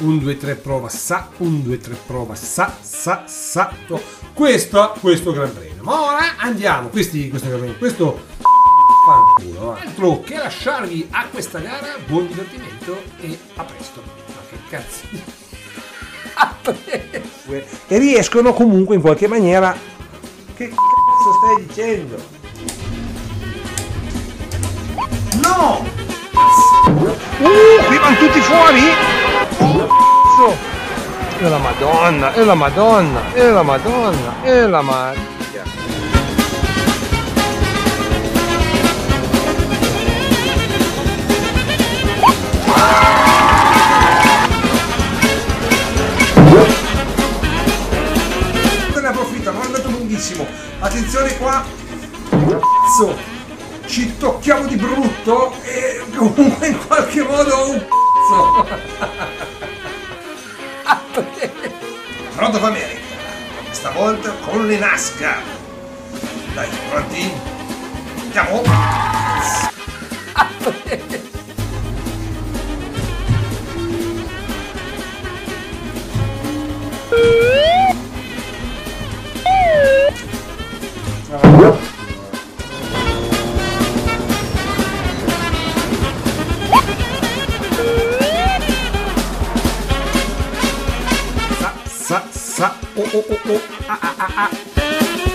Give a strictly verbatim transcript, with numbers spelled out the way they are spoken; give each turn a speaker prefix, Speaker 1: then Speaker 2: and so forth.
Speaker 1: un due tre prova sa, un due tre prova sa, sa, sa. Questo, questo Gran Premio. Ma ora andiamo, questi, questo Gran Premio, questo fanculo. Altro che lasciarvi a questa gara, buon divertimento e a presto. Ma che cazzo? A presto.
Speaker 2: E riescono comunque in qualche maniera. Che cazzo stai dicendo? No! Uh, qui vanno tutti fuori? Cazzo! E la Madonna, e la Madonna, e la Madonna, e la Maria. Se ne approfitta, ma è andato lunghissimo. Attenzione qua. Cazzo! Ci tocchiamo di brutto e comunque in qualche modo un cazzo. Road of America, stavolta con le NASCAR. Dai, pronti? Andiamo?
Speaker 1: Sa, sa, sa, oh, oh, oh, oh, ah, ah, ah, ah.